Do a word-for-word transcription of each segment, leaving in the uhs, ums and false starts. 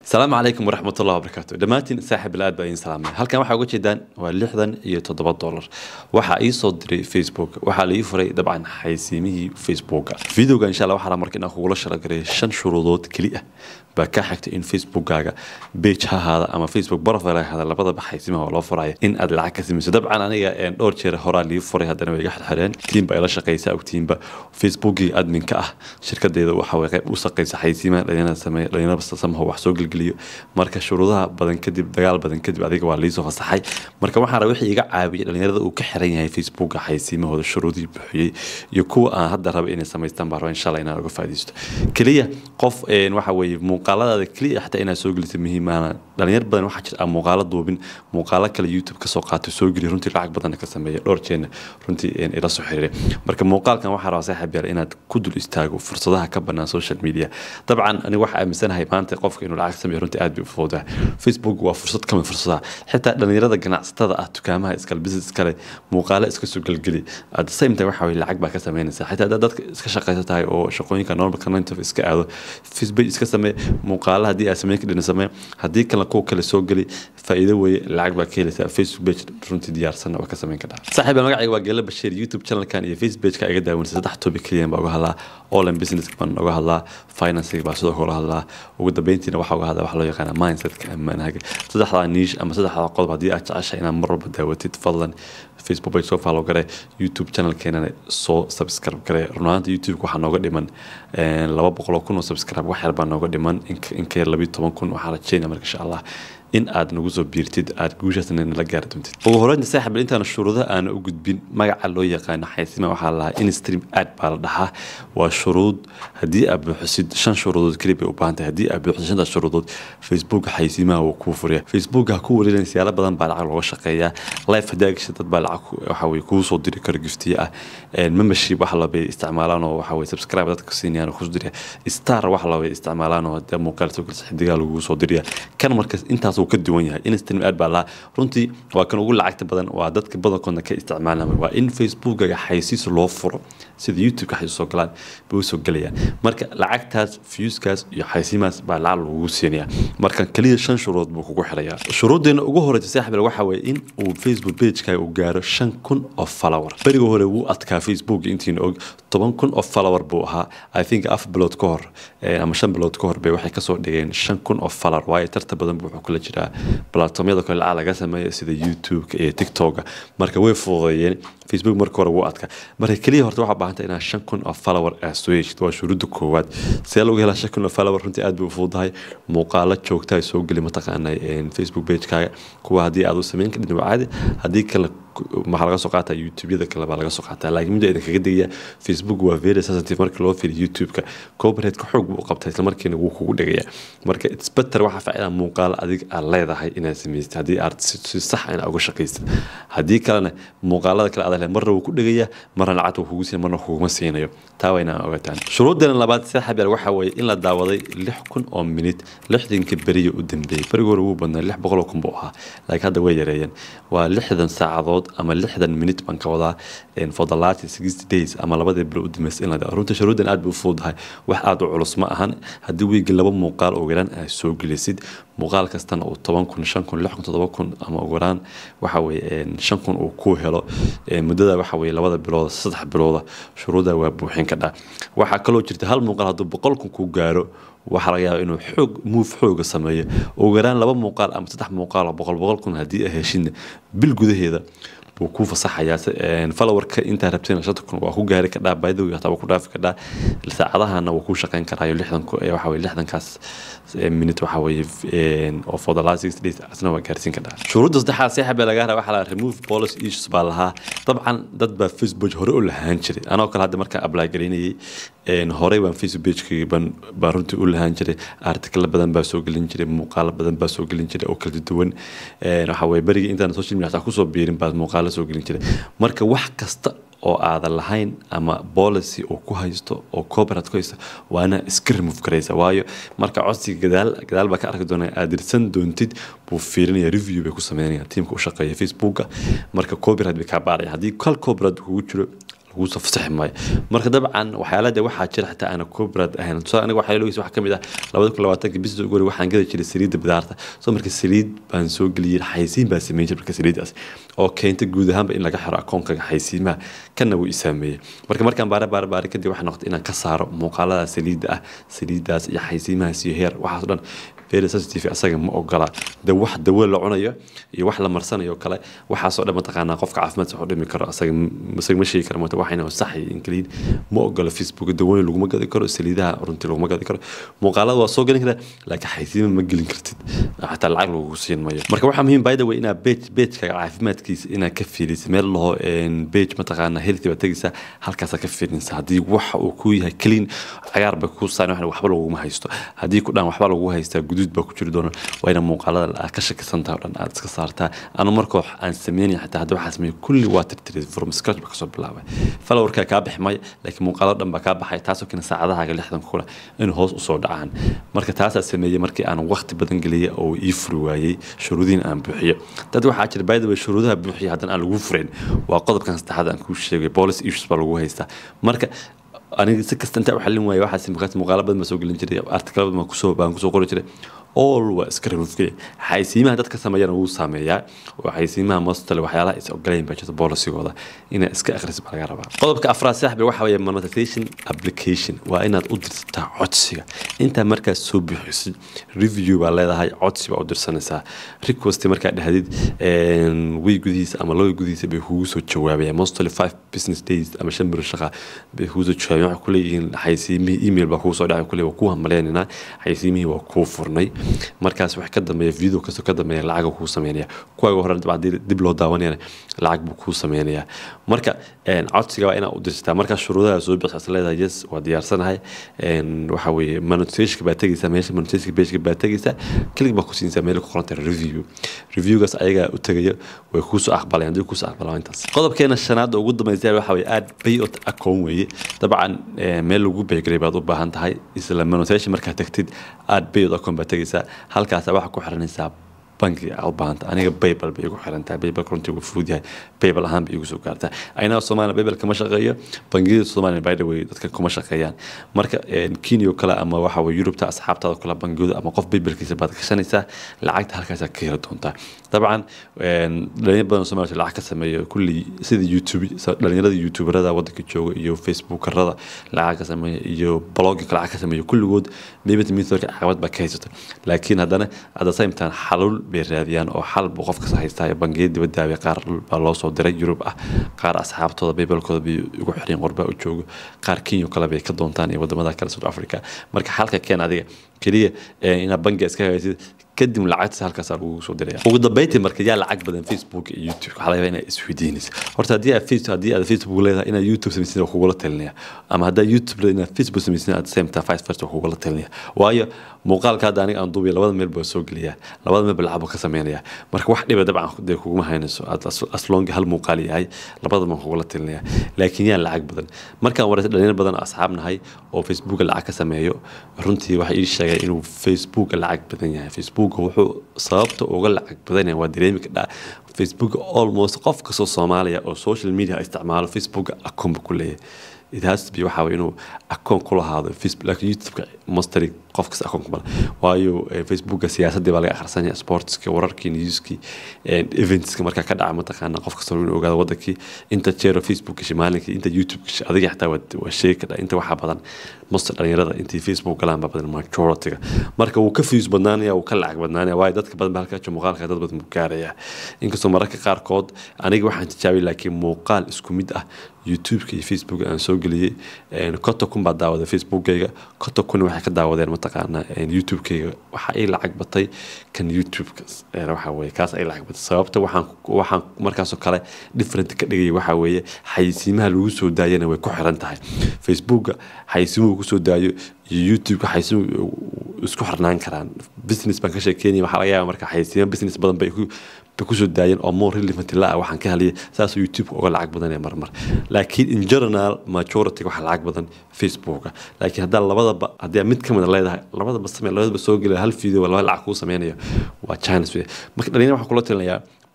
السلام عليكم ورحمة الله وبركاته. دماتين ساحب الآد بأين سلامة. هل كان واحد جدا واللحظة يتضبط دولار وحا أي صدري فيسبوك وحا لي فري طبعا حيسيمه فيسبوك فيديو إن شاء الله وحا مركنا أخو لش رجري شن شروطات كلية بكحكت إن فيسبوك جاجا بيج هذا أما فيسبوك برفع هذا اللي بدأ بحيسيمه ولا فرعي إن أدلعك سمس طبعا أنا إن أورشر هرا لي فري هذا أنا بيجح حرين تيم بقى قيسة أو تيم بقى فيسبوك أدمن كأه شركة دي وحا وسقيس حيسيمه لأن سمي لأن بس سمها وحسوق marka shuruudaha badan kadib dagaal badan kadib adiga waa liisoo fasaxay marka waxaan rabaa wixii iga caawiyay dhalinyarada uu ka xiran yahay Facebook xaysiimahooda shuruudii buuxiyay iyo kuwa aan hadda rabo inay sameystaan baa insha Allah inaan uga faa'iideysto kaliya qof een waxa weeye muuqaalada kaliya xataa inaa soo geliso muhiim ah dhalinyar badan waxa jira muuqaalo duubin muuqaalo kale YouTube ka soo qaato soo geli runtii lacag badan ka sameeyo dhowr jeer runtii in ila soo xiriiray marka muuqaalkan waxa rabaa saaxiib yar inaad ku dul istaago fursadaha ka banaan social media dabcan aniga waxa aaminsanahay maanta qofka inuu lacag sameeyo runtii aad فوضى فيسبوك وفرصة كم فرصة حتى لأن يرى جناح ستة أتوكامها إسكال بيزنس كله مقالة إسكال سوق الجلي هذا سيم تبع حوالي العقبة كسمين حتى هذا ده إسكال شقيقة هاي أو شقوني كنور بكمان تف إسكال هذا فيسبوك إسكال سمي مقالة هذه أسميه كده نسميه هذه كلا كوك كلا سوق الجلي فإذا هو العقبة كله فيسبوك بيج فرنتي ديار سنة وكسمين كده صاحب المقع يواجه بشير يوتيوب channel كان يفيسبوك كأجد ونسيت تحته بكليين بقول هلا أول بيزنس كمان بقول هلا فاينانسي بس بقول هلا وقد بينتنا وحوا هذا وحلو يقنا مايند سيت كمان هاجي صدق على نيش أما صدق على قلب هذه أشياء أنا مرة بدأوتي تفضل فيسبوك بيج سو فالو كره يوتيوب channel كنا سو سبسكرايب كره رنانت يوتيوب كوحنا نوقد من لو بقولوا كونوا سبسكرايب واحد بنا نوقد من إن كير لبيت طبعا كون وحالة شيء نمرك إن شاء الله إن أد نجوزو بيرتد أد جوجة إن نلقى رتمتد وهران ساحب اللي أنت أنا الشروط أنا أوجد بين ما على يقان حيثما وحالها إن ستريم أد بعدها والشروط هدي أبو حسيد شن شروط كريبي وبانت هدي أبو حسيد الشروط فيسبوك حيثما وكوفريا فيسبوك هكو لين سيارة بدن بالعقل وشقية لايف هداك شتت بالعقل وحوي كوسو ديري كرجفتية الممشي وحلا باستعمالانه وحوي سبسكرايب تكسين يعني خش دري ستار وحلا باستعمالانه هذا مكالمة كل حد قال وكوسو دري كان مركز أنت وكدوان yahay in stream ad baa la runtii waa kan ugu lacagta badan waa dadka badankoodna ka isticmaalaan waa in Facebook ga xaysiis loo furo sida YouTube ka xaysiis oo galaan buu soo galaya marka lacagtaas views-kaas iyo xaysiimaas baa la lagu siinaya marka kaliya shan shuruud buu kugu xiraya shuruudeena ugu horeysa saaxiib waxa weeye in uu Facebook page-ka uu gaaro shan kun oo follower bariga hore uu adkaa Facebook intii og toban kun oo follower buu ahaa I think af bilood ka hor ama shan bilood ka hor bay waxay ka soo dhigeen shan kun oo follower waa tarta badan buu kula jiraa platformyada kale laga sameeyo sida YouTube iyo TikTok marka way fududeeyeen Facebook marka hore wuu adka marka kaliya horta waxa baahan tahay shan kun oo follower ah soo yeeshto waa shuruudo koowaad si loo helo shan kun oo follower runtii aad buu fududahay muuqaalo joogta ay soo gali mataqaanay Facebook page-kaaga kuwa hadii aad u sameyn kadib caadi hadii kale ما حلقة سقطة يوتيوب إذا كلا بحلقة سقطة لكن من ده إذا كده فيسبوك وفيري sensitive مركل لو في اليوتيوب كوبريت كحوج وقبتها المركين وكوكو دقيقة مركل تثبت واحد فعلا مقال أديك الله ده هاي إنها سميت هذه أرت صح أنا أقول شقيس هذه كلنا مقالات كلا هذا مرة وكل دقيقة مرة نعته وكوسي مرة وكوس مسينا يوم تاوينا أوقاتان شروط دنا لبعض سحب الواحد وي إلا الدعوة لحكون أو منيت لحدين كبرية قدام بي فرجور وبنا لح بغلكم بوها لكن هذا ويجريان ولحدن ساعات أما لحدن منيت بنكوضع إن فضلات sixty days أما لبعض البلود مسئلة ده رنت شروط إن أدب فوض هاي واحد علص ما هن هدوي جلبوا مقال أو جران سوق جلسيد مقال كستان أو طبعا كن شان كن لحكم طبعا كن أما جران وحوي إن شان كن أو كوهلا مدة وحوي لبعض البلود سطح بلود شروطه وبوحين كده وحكلو جرت هالمقال هذا بقولكم كوجارو وحريا إنه حوج مو في حوج السماية وجران لبا مقال أم تفتح مقال بقول بقول كن هدي هشين بالجود هذا وكوفة صح يا إن فلور أنت هربتين شتكون وأخو جاري كذا بايدو يحتوى كذا في كذا لساعدها أنا وكو شقين كرايو لحدن كو وحوي لحدن كاس منت وحوي إن أو the last six days أثناء وكارسين كذا شروط تصدقها سحب على جارة وحلا remove policy إيش سبالها طبعا ضد بفيسبوك هرقول لها هنشري أنا وكل هذا مركب أبلا جريني إن هوري بن فيسبوك كي بن بارنتي أقول لها هنشري أرتكل بدن بسوق لينشري مقال بدن بسوق لينشري أو كل تدون إن حوي بري إنت السوشيال ميديا تأخذ بيرن بعد مقال soo gelin jiray marka wax kasta oo aadan lahayn ama policy oo ku haysto oo corporate ku haysto waana iska remove karaysa waayo marka codsiga gadaal gadaal ba ka arki doonaa aad dirsan doontid buu fiirinaya review bay ku sameynayaan teamka u shaqeeya Facebook marka corporate bay ka baaraya hadii kal corporate kugu jiro kugu soo fasaxi maayo marka dabcan waxyaalaha waxa jira xitaa ana kubrad ahayn soo aniga waxa loo wax kamid ah laba kun iyo labaatan bisii ugu hore waxaan gadi jiray saliid bidaarta soo markii saliid baan soo galiyay xaysiin baa sameeyay markii saliidaas oo keenta guud ahaan in laga xiro akoonka xaysiimaha kana wuu isaameeyay marka markaan baara baara baara kadib waxaan noqday inaan ka saaro muuqaalada saliida ah saliidaas iyo xaysiimaha si heer waxa dhan very sensitive asaga ma ogola da wax dawo la cunayo iyo wax la marsanayo kale waxa soo dhama taqaana qofka caafimaad soo dhimi karo asaga asaga ma sheegi karo ma waxayna saxay in kaliin ma ogola Facebook dawo lagu ma gadi karo saliidaha runtii lagu ma gadi karo muuqaalada waa soo galin kara laakiin xaysiima ma gelin kartid hatta lacag lagu siin maayo marka waxa muhiim by the way ina page page ka caafimaadkiisa ina ka fiiriso meel loo in page ma taqaana healthy batagisa halkaas ka fiirinsa hadii waxa uu ku yahay clean cagaar ba ku saan waxba lagu ma haysto hadii ku dhan waxba lagu haysto guduud ba ku jiri doona wayna muuqaalada ka shakisantaa dhan aad iska saartaa ana markoo aan sameeyay xataa hadda waxa sameeyay kulli waa tirtiray from scratch ba ka soo bilaabay followerka ka bixmay laakiin muuqaalada dhan ba ka baxay taasoo kina saacadaha lixdan kula in hoos u soo dhacaan marka taas sameeyay markii aan waqti badan galiyay oo ii furi waayay shuruudiin aan buuxiyo dad waxa jira by the way shuruudaha buuxiyo hadan aan lagu furin waa qodobkan saddexaad aan ku sheegay policy issues ba lagu haystaa marka aniga si kasta inta waxalin waayay waxa simkaas muuqaalo badan ma soo galin jiray article badan ma ku soo baan ku soo qori jiray always karifkay xaysiimaha dadka sameeyana uu saameeyaa oo xaysiimaha mostly waxyaalaha is ogoleen budget policy-gooda in iska akhris baa laga rabaa qodobka afraad saaxiib waxa weeye monetization application waa inaad u dirtaa codsiga inta markaas soo bixisid review baa leedahay codsi baa u dirsanaysaa request markaa dhahdid een way gudihiisa ama loo gudihiisa bay kugu soo jawaabaya mostly five business days ama shan bir shaqo bay kugu soo jawaabaya kuleeyihiin xaysiimihii email baa kugu soo dhacay kuleeyahay ku hamaleynayna xaysiimihii waa ku furnay markaas wax ka dambeeya video kasto ka dambeeya lacag ku sameeynaya kuwa hore dib loo daawanayna lacag buu ku sameeynaya marka een codsiga waa inaad u dirtaa marka shuruudaha soo bixisa leedahay yes waa diyaarsanahay een waxa weeye monetization baa tagaysa meesha monetization page baa tagaysa click baa ku siinaysa meel ku qoran review reviewgaas ayaga u tagayo way ku soo aqbalayaan dib ku soo aqbalayaan intaas qodobkeena shanaad ugu dambeeyay waxa weeye add payout account weeye dabcan meel lagu beegray baad u baahan tahay isla monetization marka tagtid add payout account baa tagaysa halkaas waxa ku xiranaysa banki albaan aniga PayPal bay ugu xirantahay PayPal konti ugu fudud yahay PayPal ahaan bay ugu soo gaartaa ayna Soomaaliya PayPal kama shaqeeyo bangiyada Soomaaliya by the way dadka kuma shaqeeyaan marka Kenya kala ama waxa way Europe ta asxaabtada kala bangiyada ama qof PayPal-kiisa baad ka shanaysaa lacagta halkaas ka heli doontaa dabcan dhalinyarada badan Soomaaliya lacag ka sameeyo kulli sida YouTube dhalinyarada YouTuberada wadanka jooga iyo Facebookerada lacag ka sameeyo iyo blog kala lacag ka sameeyo kulligood maybe method caqabad ba ka haysato laakiin hadana at the same time xalul beeraadiyaan oo xal buu qofka sahaystay bangiyada dibadda ay qaar baa loo soo diray Europe ah qaar asxaabtooda PayPal-kooda bay ugu xireen qorba u joogo qaar Kenya kala bay ka doontaan ee wadamada kale South Africa marka halka keen adiga kaliya ina bangi iska haysid kadib lacagta halkaas lagu soo diray ugu dambeeyay marka yaa lacag badan Facebook iyo YouTube waxa laga yaabaa isweydiinaysa horta hadii aad Facebook hadii aad Facebook leedahay ina YouTube sameeyay kugu la talinaya ama hadii YouTube leedahay Facebook sameeyay at the same time five first kugu la talinaya waayo muuqaalka hadda aniga aan duubay labada meel baa soo galiya labada meel lacag ka sameeynaya marka wax dhiba dabcan kugu ma haynayso as long hal muuqaal yahay labada ma kugu la talinaya laakiin yaa lacag badan marka waraysi dhalinyar badan asxaabnahay oo Facebook lacag ka sameeyo runtii waxa ii sheegay inuu Facebook lacag badan yahay Facebook wuxuu sababta uga lacag badan waa dareemi ka Facebook almost qof ka soo Soomaaliya oo social media isticmaalo Facebook account ku leeyahay it has to be waxa weeye inuu account ku lahaado Facebook like YouTube mostly qof kasta account bal waayo Facebook siyaasadda baa laga akhrisanaya sportska wararkii newski and events marka ka dhaca mataqaana qof kasta inuu ogaado wadankii inta jeero Facebook shimaalinka inta YouTube adiga xataa waa shay kada inta waxa badan mostly dhalinyarada intii Facebook galaan ba badan majority marka uu ka fiis badnaanaya uu ka lacag badnaanaya waayo dadka badan baa halka muuqaalka dad badan gaaraya inkastoo mararka qaar kood aniga waxaan tijaabiyay laakiin muuqaal isku mid ah YouTube iyo Facebook aan soo galiyay een koto kun baa daawada Facebook-kayga koto kun waxa ka daawadeen mataqaana een YouTube-kayga waxa ay lacag batay kan YouTube-kaas ee waxa weeye kaas ay lacag batay sababta waxaan waxaan markaas oo kale different ka dhigay waxa weeye xayisiimaha lagu soo daayana way ku xiran tahay Facebook xayisiimuhu ku soo daayo YouTube xayisiimu isku xirnaan karaan business baan ka sheekeynay waxa laga yaabaa marka xayisiimaha business badan bay ku ku soo daayeen oo more relevant la waxaan ka helay saas YouTube uga lacag badan ee marmar laakiin in general majority waxa lacag badan Facebook laakiin hadaa labadaba hadaa mid kamid ah leedahay labadaba samee labadaba soo galay hal video wala lacag ku sameeynaya waa chance marka dhalinyarada waxa kula talinayaa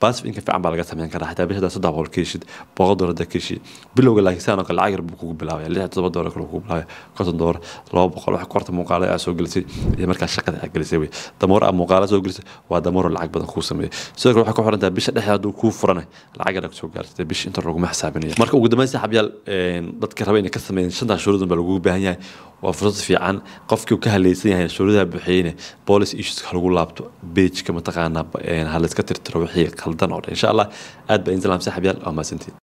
باسف إنك في عم بالغ سمين كان حتى بيش هذا صدق بقول كيشد بقول دور ده كيشي بلو قال لك سنة قال عاجر بكوك بلاوي اللي هتضبط دور كلوك بلاوي كنت دور لو بقول واحد قرط مقالة أسوق جلسي هي مركز شقة جلسي دمور أم مقالة سوق جلسي ودمور العقب بدن خوسمي سوق روح كحول أنت بيش ده هذا كوف فرنة العاجر سوق جلسي بيش أنت الرقم حسابني مركز وقدام يسحب يال ضد كهربائي كسمين شنطة شروط بلوجو بهنيا وفرص في عن قفك وكهليسين يعني شروطها بحينه بوليس إيش خلقوا لابتو بيج كما تقعنا يعني هالسكتر تروحي خلدنا إن شاء الله أد بإنزل مساحة بيال أو ما سنتين